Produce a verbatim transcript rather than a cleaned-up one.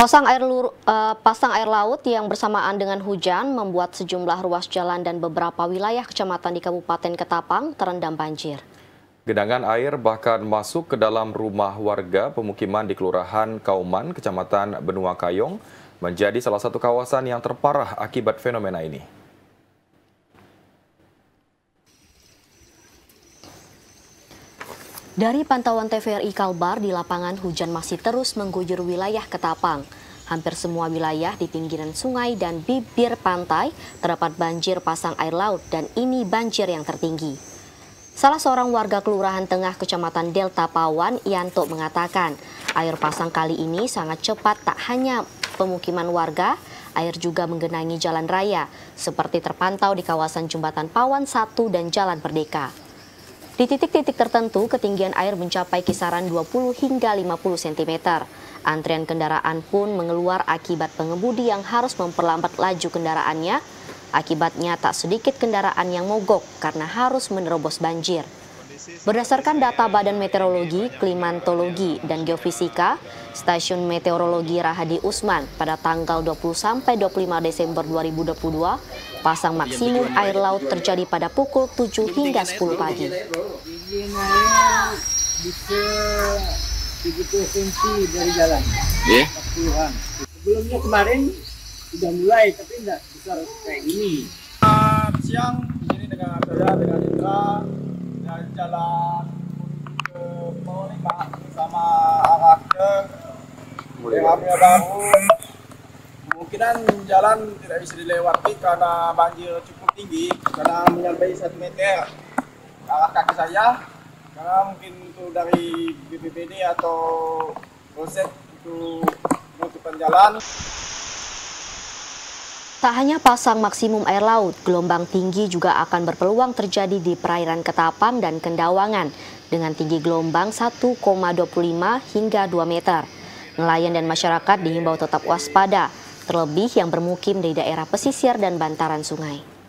Pasang air, lur, uh, pasang air laut yang bersamaan dengan hujan membuat sejumlah ruas jalan dan beberapa wilayah kecamatan di Kabupaten Ketapang terendam banjir. Genangan air bahkan masuk ke dalam rumah warga pemukiman di Kelurahan Kauman, Kecamatan Benua Kayong, menjadi salah satu kawasan yang terparah akibat fenomena ini. Dari pantauan T V R I Kalbar di lapangan, hujan masih terus mengguyur wilayah Ketapang. Hampir semua wilayah di pinggiran sungai dan bibir pantai terdapat banjir pasang air laut dan ini banjir yang tertinggi. Salah seorang warga Kelurahan Tengah Kecamatan Delta Pawan, Yanto, mengatakan air pasang kali ini sangat cepat, tak hanya pemukiman warga, air juga menggenangi jalan raya seperti terpantau di kawasan Jembatan Pawan satu dan Jalan Merdeka. Di titik-titik tertentu, ketinggian air mencapai kisaran dua puluh hingga lima puluh sentimeter. Antrian kendaraan pun mengeluar akibat pengemudi yang harus memperlambat laju kendaraannya. Akibatnya tak sedikit kendaraan yang mogok karena harus menerobos banjir. Berdasarkan data Badan Meteorologi, Klimatologi, dan Geofisika, Stasiun Meteorologi Rahadi Usman pada tanggal dua puluh sampai dua puluh lima Desember dua ribu dua puluh dua, pasang maksimum air laut terjadi pada pukul tujuh hingga sepuluh pagi. Bisa tujuh puluh sentimeter dari jalan. Yeah. Sebelumnya kemarin sudah mulai, tapi tidak besar kayak gini. Siang ini dengan saya dengan Indra dan jalan ke Polima sama arah ke Mulia Baru. Kemungkinan jalan tidak bisa dilewati karena banjir cukup tinggi, karena menyampai satu meter ke arah kaki saya. Karena mungkin itu dari B P B D atau proses untuk penutupan jalan. Tak hanya pasang maksimum air laut, gelombang tinggi juga akan berpeluang terjadi di perairan Ketapang dan Kendawangan dengan tinggi gelombang satu koma dua lima hingga dua meter. Nelayan dan masyarakat dihimbau tetap waspada, terlebih yang bermukim di daerah pesisir dan bantaran sungai.